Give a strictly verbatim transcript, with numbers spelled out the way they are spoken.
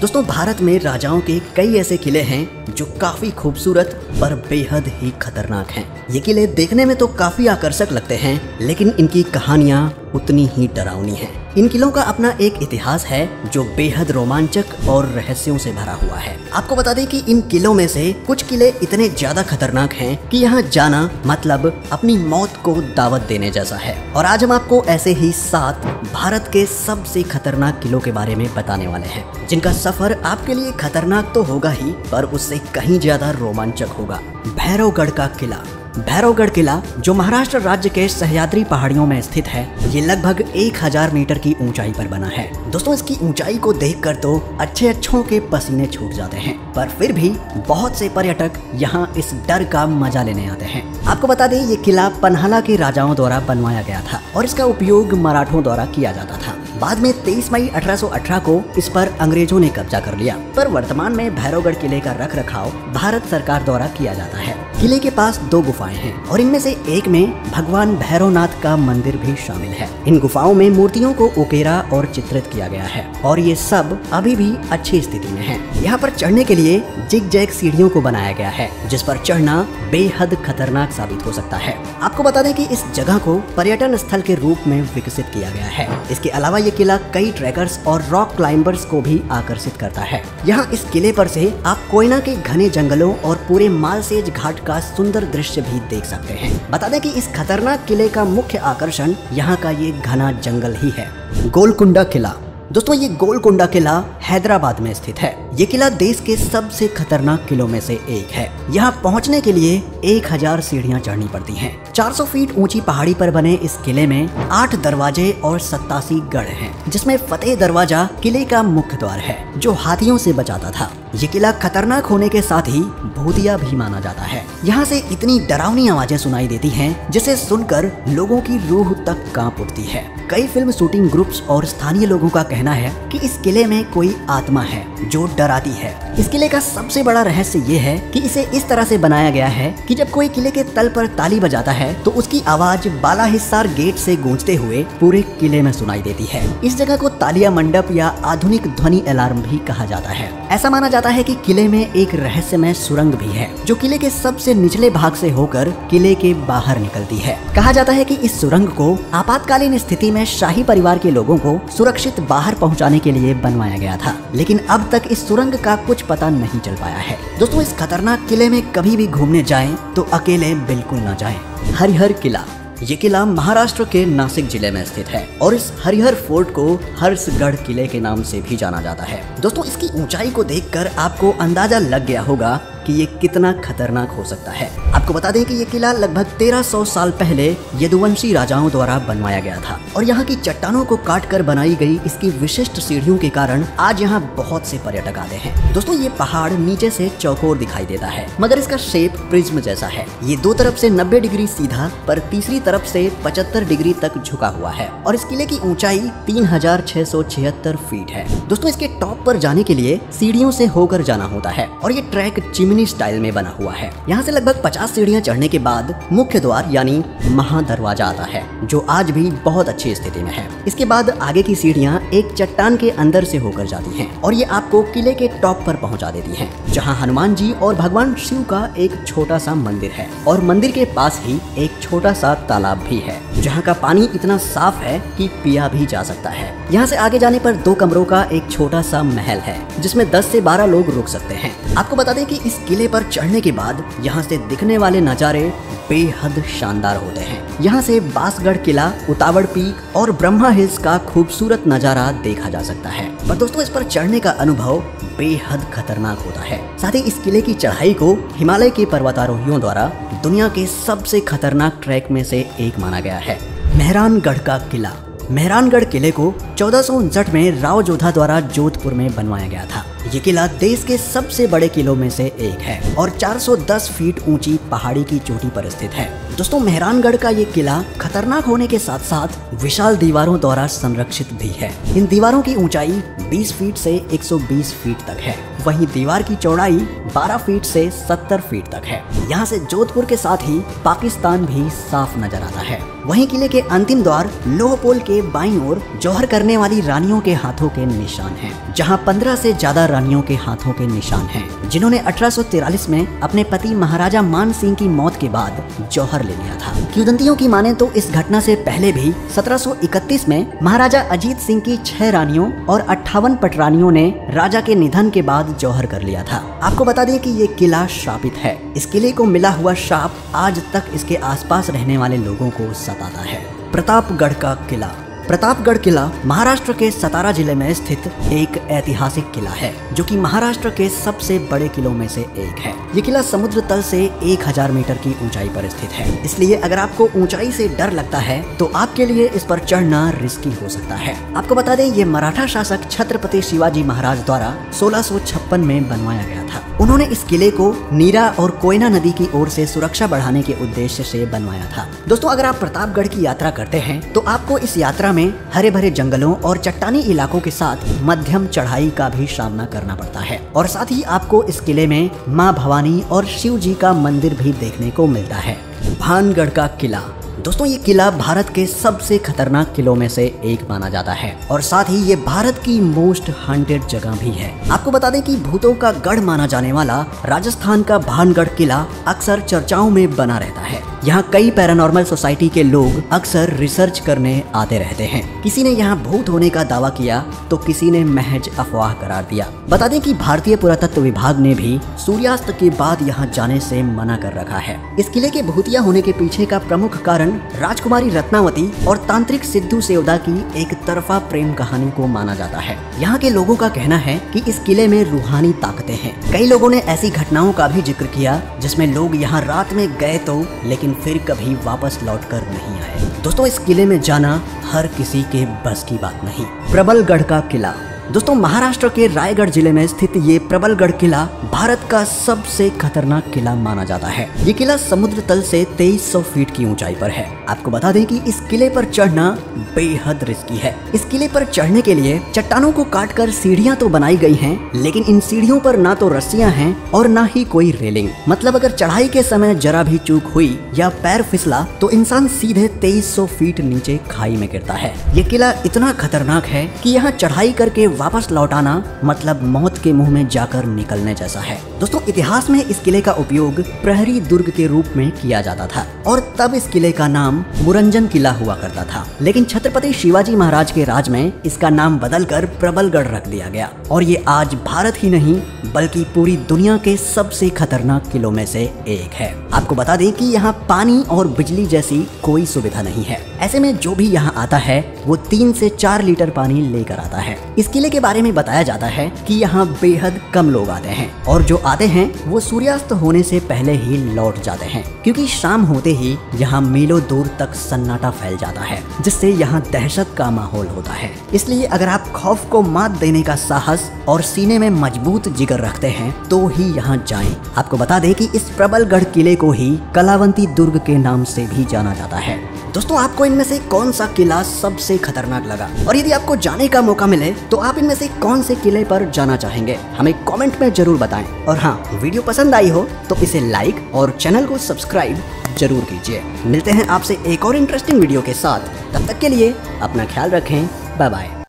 दोस्तों भारत में राजाओं के कई ऐसे किले हैं जो काफी खूबसूरत पर बेहद ही खतरनाक हैं। ये किले देखने में तो काफी आकर्षक लगते हैं, लेकिन इनकी कहानियां उतनी ही डरावनी हैं। इन किलों का अपना एक इतिहास है जो बेहद रोमांचक और रहस्यों से भरा हुआ है। आपको बता दें कि इन किलों में से कुछ किले इतने ज्यादा खतरनाक हैं कि यहाँ जाना मतलब अपनी मौत को दावत देने जैसा है। और आज हम आपको ऐसे ही सात भारत के सबसे खतरनाक किलों के बारे में बताने वाले हैं, जिनका सफर आपके लिए खतरनाक तो होगा ही, पर उससे कहीं ज्यादा रोमांचक होगा। भैरवगढ़ का किला। भैरवगढ़ किला जो महाराष्ट्र राज्य के सह्याद्री पहाड़ियों में स्थित है, ये लगभग एक हजार मीटर की ऊंचाई पर बना है। दोस्तों इसकी ऊंचाई को देखकर तो अच्छे अच्छों के पसीने छूट जाते हैं, पर फिर भी बहुत से पर्यटक यहाँ इस डर का मजा लेने आते हैं। आपको बता दें ये किला पन्हाला के राजाओं द्वारा बनवाया गया था और इसका उपयोग मराठों द्वारा किया जाता था। बाद में तेईस मई अठारह सौ अठारह को इस पर अंग्रेजों ने कब्जा कर लिया, पर वर्तमान में भैरवगढ़ किले का रख रखाव भारत सरकार द्वारा किया जाता है। किले के पास दो गुफाएं हैं और इनमें से एक में भगवान भैरवनाथ का मंदिर भी शामिल है। इन गुफाओं में मूर्तियों को उकेरा और चित्रित किया गया है और ये सब अभी भी अच्छी स्थिति में है। यहाँ पर चढ़ने के लिए जिग जैग सीढ़ियों को बनाया गया है, जिस पर चढ़ना बेहद खतरनाक साबित हो सकता है। आपको बता दें कि इस जगह को पर्यटन स्थल के रूप में विकसित किया गया है। इसके अलावा ये किला कई ट्रैकर्स और रॉक क्लाइंबर्स को भी आकर्षित करता है। यहाँ इस किले पर से आप कोयना के घने जंगलों और पूरे मालसेज घाट का सुंदर दृश्य भी देख सकते हैं। बता दें कि इस खतरनाक किले का मुख्य आकर्षण यहाँ का ये घना जंगल ही है। गोलकुंडा किला। दोस्तों ये गोलकुंडा किला हैदराबाद में स्थित है। ये किला देश के सबसे खतरनाक किलों में से एक है। यहाँ पहुँचने के लिए एक हजार सीढ़ियाँ चढ़नी पड़ती हैं। चार सौ फीट ऊंची पहाड़ी पर बने इस किले में आठ दरवाजे और सत्तासी गढ़ हैं, जिसमें फतेह दरवाजा किले का मुख्य द्वार है जो हाथियों से बचाता था। ये किला खतरनाक होने के साथ ही भूतिया भी माना जाता है। यहाँ से इतनी डरावनी आवाजें सुनाई देती हैं, जिसे सुनकर लोगों की रूह तक कांप उठती है। कई फिल्म शूटिंग ग्रुप्स और स्थानीय लोगों का कहना है कि इस किले में कोई आत्मा है जो डराती है। इस किले का सबसे बड़ा रहस्य ये है कि इसे इस तरह से बनाया गया है कि जब कोई किले के तल पर ताली बजाता है तो उसकी आवाज बाला हिस्सार गेट से गूंजते हुए पूरे किले में सुनाई देती है। इस जगह को तालिया मंडप या आधुनिक ध्वनि अलार्म भी कहा जाता है। ऐसा माना जाता है कि किले में एक रहस्यमय सुरंग भी है जो किले के सबसे निचले भाग से होकर किले के बाहर निकलती है। कहा जाता है कि इस सुरंग को आपातकालीन स्थिति में शाही परिवार के लोगों को सुरक्षित बाहर पहुंचाने के लिए बनवाया गया था, लेकिन अब तक इस सुरंग का कुछ पता नहीं चल पाया है। दोस्तों इस खतरनाक किले में कभी भी घूमने जाएं तो अकेले बिल्कुल न जाएं। हरिहर किला। ये किला महाराष्ट्र के नासिक जिले में स्थित है और इस हरिहर फोर्ट को हर्षगढ़ किले के नाम से भी जाना जाता है। दोस्तों इसकी ऊंचाई को देखकर आपको अंदाजा लग गया होगा कि ये कितना खतरनाक हो सकता है। आपको बता दें कि ये किला लगभग तेरह सौ साल पहले यदुवंशी राजाओं द्वारा बनवाया गया था और यहाँ की चट्टानों को काट कर बनाई गई इसकी विशिष्ट सीढ़ियों के कारण आज यहाँ बहुत से पर्यटक आते हैं। दोस्तों ये पहाड़ नीचे से चौकोर दिखाई देता है, मगर इसका शेप प्रिज्म जैसा है। ये दो तरफ से नब्बे डिग्री सीधा पर तीसरी तरफ से पचहत्तर डिग्री तक झुका हुआ है और इस किले की ऊंचाई तीन हजार छह सौ छिहत्तर फीट है। दोस्तों इसके टॉप पर जाने के लिए सीढ़ियों से होकर जाना होता है और ये ट्रैक चिमनी स्टाइल में बना हुआ है। यहाँ से लगभग पचास सीढ़ियाँ चढ़ने के बाद मुख्य द्वार यानी महादरवाजा आता है, जो आज भी बहुत अच्छी स्थिति में है। इसके बाद आगे की सीढ़ियाँ एक चट्टान के अंदर से होकर जाती हैं और ये आपको किले के टॉप पर पहुँचा देती हैं, जहाँ हनुमान जी और भगवान शिव का एक छोटा सा मंदिर है और मंदिर के पास ही एक छोटा सा तालाब भी है, जहाँ का पानी इतना साफ है कि पिया भी जा सकता है। यहाँ से आगे जाने पर दो कमरों का एक छोटा सा महल है, जिसमें दस से बारह लोग रुक सकते हैं। आपको बता दें कि इस किले पर चढ़ने के बाद यहाँ से दिखने वाले नज़ारे बेहद शानदार होते हैं। यहाँ से बांसगढ़ किला, उतावड़ पीक और ब्रह्मा हिल्स का खूबसूरत नज़ारा देखा जा सकता है। पर दोस्तों इस पर चढ़ने का अनुभव बेहद खतरनाक होता है। साथ ही इस किले की चढ़ाई को हिमालय के पर्वतारोहियों द्वारा दुनिया के सबसे खतरनाक ट्रैक में से एक माना गया है। मेहरानगढ़ का किला। मेहरानगढ़ किले को चौदह सौ उनसठ में राव जोधा द्वारा जोधपुर में बनवाया गया था। ये किला देश के सबसे बड़े किलों में से एक है और चार सौ दस फीट ऊंची पहाड़ी की चोटी पर स्थित है। दोस्तों मेहरानगढ़ का ये किला खतरनाक होने के साथ साथ विशाल दीवारों द्वारा संरक्षित भी है। इन दीवारों की ऊंचाई बीस फीट से एक सौ बीस फीट तक है, वहीं दीवार की चौड़ाई बारह फीट से सत्तर फीट तक है। यहाँ से जोधपुर के साथ ही पाकिस्तान भी साफ नजर आता है। वहीं किले के अंतिम द्वार लोहपोल के बाईं ओर जौहर करने वाली रानियों के हाथों के निशान हैं, जहाँ पंद्रह से ज्यादा रानियों के हाथों के निशान हैं, जिन्होंने अठारह सौ तिरालीस में अपने पति महाराजा मान सिंह की मौत के बाद जौहर ले लिया था। किंवदंतियों की माने तो इस घटना से पहले भी सत्रह सौ इकतीस में महाराजा अजीत सिंह की छह रानियों और अट्ठावन पटरानियों ने राजा के निधन के बाद जौहर कर लिया था। आपको बता दें कि ये किला श्रापित है। इस किले को मिला हुआ श्राप आज तक इसके आसपास रहने वाले लोगों को सताता है। प्रतापगढ़ का किला। प्रतापगढ़ किला महाराष्ट्र के सतारा जिले में स्थित एक ऐतिहासिक किला है, जो कि महाराष्ट्र के सबसे बड़े किलों में से एक है। ये किला समुद्र तल से एक हजार मीटर की ऊंचाई पर स्थित है, इसलिए अगर आपको ऊंचाई से डर लगता है तो आपके लिए इस पर चढ़ना रिस्की हो सकता है। आपको बता दें, ये मराठा शासक छत्रपति शिवाजी महाराज द्वारा सोलह सौ छप्पन में बनवाया गया था। उन्होंने इस किले को नीरा और कोयना नदी की ओर से सुरक्षा बढ़ाने के उद्देश्य से बनवाया था। दोस्तों, अगर आप प्रतापगढ़ की यात्रा करते हैं तो आपको इस यात्रा में हरे भरे जंगलों और चट्टानी इलाकों के साथ मध्यम चढ़ाई का भी सामना करना पड़ता है, और साथ ही आपको इस किले में मां भवानी और शिव जी का मंदिर भी देखने को मिलता है। भानगढ़ का किला। दोस्तों, ये किला भारत के सबसे खतरनाक किलों में से एक माना जाता है, और साथ ही ये भारत की मोस्ट हंटेड जगह भी है। आपको बता दें कि भूतों का गढ़ माना जाने वाला राजस्थान का भानगढ़ किला अक्सर चर्चाओं में बना रहता है। यहाँ कई पैरानॉर्मल सोसाइटी के लोग अक्सर रिसर्च करने आते रहते हैं। किसी ने यहाँ भूत होने का दावा किया तो किसी ने महज अफवाह करार दिया। बता दें कि भारतीय पुरातत्व विभाग ने भी सूर्यास्त के बाद यहाँ जाने से मना कर रखा है। इस किले के भूतिया होने के पीछे का प्रमुख कारण राजकुमारी रत्नावती और तांत्रिक सिद्धू सेवदा की एक तरफा प्रेम कहानी को माना जाता है। यहाँ के लोगों का कहना है कि इस किले में रूहानी ताकतें हैं। कई लोगों ने ऐसी घटनाओं का भी जिक्र किया जिसमें लोग यहाँ रात में गए तो लेकिन फिर कभी वापस लौटकर नहीं आए। दोस्तों, इस किले में जाना हर किसी के बस की बात नहीं। प्रबलगढ़ का किला। दोस्तों, महाराष्ट्र के रायगढ़ जिले में स्थित ये प्रबलगढ़ किला भारत का सबसे खतरनाक किला माना जाता है। ये किला समुद्र तल से तेईस सौ फीट की ऊंचाई पर है। आपको बता दें कि इस किले पर चढ़ना बेहद रिस्की है। इस किले पर चढ़ने के लिए चट्टानों को काटकर सीढ़ियां तो बनाई गई हैं, लेकिन इन सीढ़ियों पर ना तो रस्सियां हैं और ना ही कोई रेलिंग। मतलब अगर चढ़ाई के समय जरा भी चूक हुई या पैर फिसला तो इंसान सीधे तेईस सौ फीट नीचे खाई में गिरता है। ये किला इतना खतरनाक है कि यहाँ चढ़ाई करके वापस लौट आना मतलब मौत के मुंह में जाकर निकलने जैसा है। दोस्तों, इतिहास में इस किले का उपयोग प्रहरी दुर्ग के रूप में किया जाता था, और तब इस किले का नाम मुरंजन किला हुआ करता था। लेकिन छत्रपति शिवाजी महाराज के राज में इसका नाम बदलकर प्रबलगढ़ रख दिया गया, और ये आज भारत ही नहीं बल्कि पूरी दुनिया के सबसे खतरनाक किलों में से एक है। आपको बता दें कि यहाँ पानी और बिजली जैसी कोई सुविधा नहीं है। ऐसे में जो भी यहाँ आता है वो तीन से चार लीटर पानी लेकर आता है। इस किले के बारे में बताया जाता है कि यहाँ बेहद कम लोग आते हैं, और जो आते हैं वो सूर्यास्त होने से पहले ही लौट जाते हैं, क्योंकि शाम होते ही यहाँ मीलों दूर तक सन्नाटा फैल जाता है, जिससे यहाँ दहशत का माहौल होता है। इसलिए अगर आप खौफ को मात देने का साहस और सीने में मजबूत जिगर रखते हैं तो ही यहाँ जाएं। आपको बता दें कि इस प्रबलगढ़ किले को ही कलावंती दुर्ग के नाम से भी जाना जाता है। दोस्तों, आपको इनमें से कौन सा किला सबसे खतरनाक लगा, और यदि आपको जाने का मौका मिले तो आप इनमें से कौन से किले पर जाना चाहेंगे, हमें कमेंट में जरूर बताएं। और हाँ, वीडियो पसंद आई हो तो इसे लाइक और चैनल को सब्सक्राइब जरूर कीजिए। मिलते हैं आपसे एक और इंटरेस्टिंग वीडियो के साथ। तब तक के लिए अपना ख्याल रखें। Bye bye.